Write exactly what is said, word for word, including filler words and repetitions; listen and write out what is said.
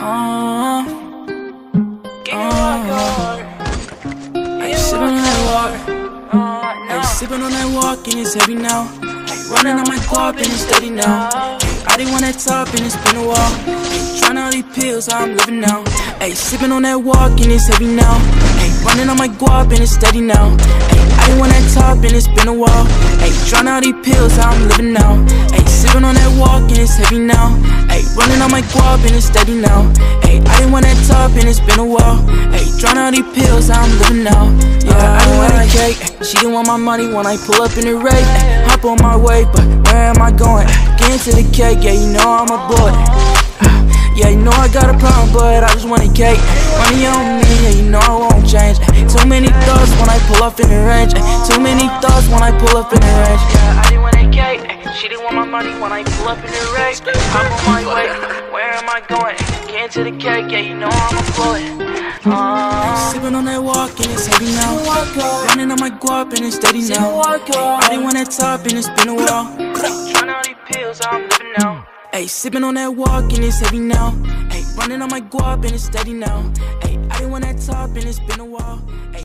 Uh, uh, Ay, sippin' on that walk. Ay, sippin' on that walk and it's heavy now. Ay, running on my guap and it's steady now. Ay, I didn't want that top and it's been a while. Ay, trying all these pills, how I'm living now. Ay, sippin' on that walk and it's heavy now. Ay, running on my guap and it's steady now. Ay, I didn't want that top and it's been a while. Ay, trying all these pills, how I'm living now. Ay, sippin' on that walk and it's heavy now. Ay, running on my guap and it's steady now. Ay, I didn't want that top and it's been a while. Ay, trying all these pills, how I'm living now. Yeah, I didn't want that cake. She didn't want my money when I pull up in the rake. Hop on my way, but where am I going? Get into the cake, yeah, you know I'm a boy. Yeah, you know I got a problem, but I just want a cake. Money on me, yeah, you know I won't change. Too many thoughts when I pull up in the range. Too many thoughts when I pull up in the range. Yeah, I didn't want a cake. She didn't want my money when I pull up in the range. I'm on my way, where am I going? Get into the cake, yeah, you know I'm a bullet. Uh, Sippin' on that walk and it's heavy now. Running on my guap and it's steady now. I didn't want that top and it's been a while. Trying all these pills, how I'm living now. Ayy, sippin' on that walk and it's heavy now. Ayy, running on my guap and it's steady now. Ayy, I didn't want that top and it's been a while. Ay